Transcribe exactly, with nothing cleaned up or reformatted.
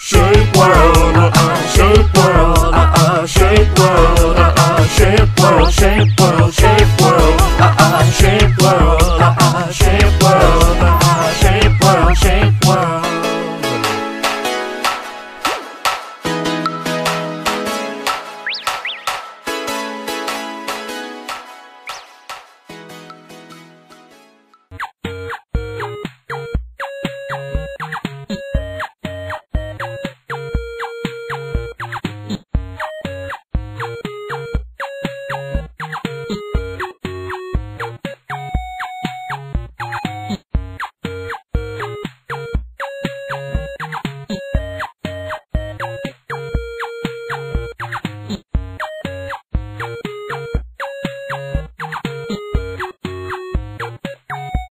shape world, uh-uh, shape world, uh-uh, shape world, uh-uh, shape world, shape world, shape world, uh-uh, shape